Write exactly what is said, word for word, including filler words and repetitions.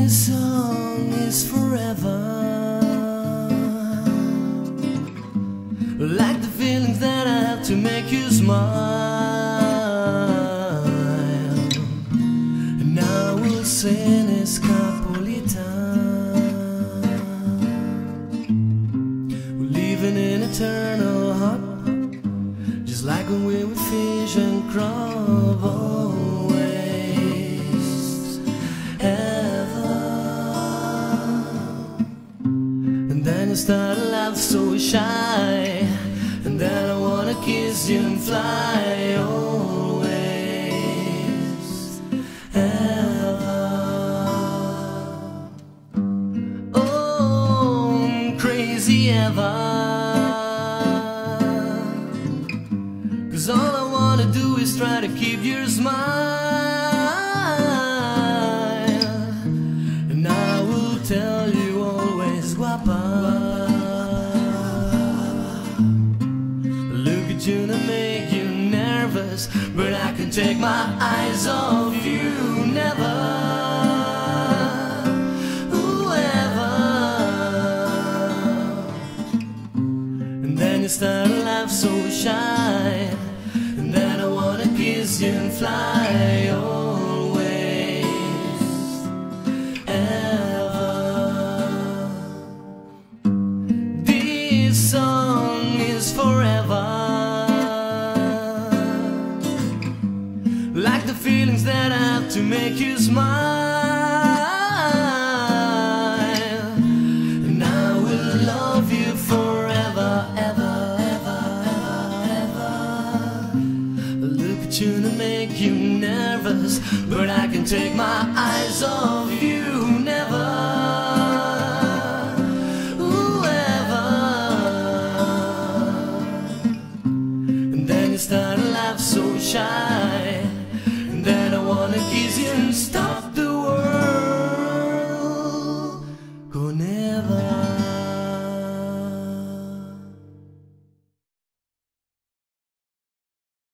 This song is forever, like the feelings that I have to make you smile. And now we'll sing Escapolita. We're living in eternal hop, just like when we were fish and crab, always ever. And then I started laugh so shy, and then I wanna kiss you and fly, always ever. Oh, crazy ever, 'cause all I wanna do is try to keep your smile. And I will tell you always, guapa, look at you to make you nervous, but I can take my eyes off you, never. Whoever. And then you start to laugh so shy, and then I wanna kiss you and fly, always ever. This song is forever, like the feelings that I have to make you smile. And I will love you forever, ever, ever, ever, ever. Look at you to make you nervous, but I can take my eyes off you, never. Whoever. And then you start to laugh so shy, and then I wanna kiss you and stop.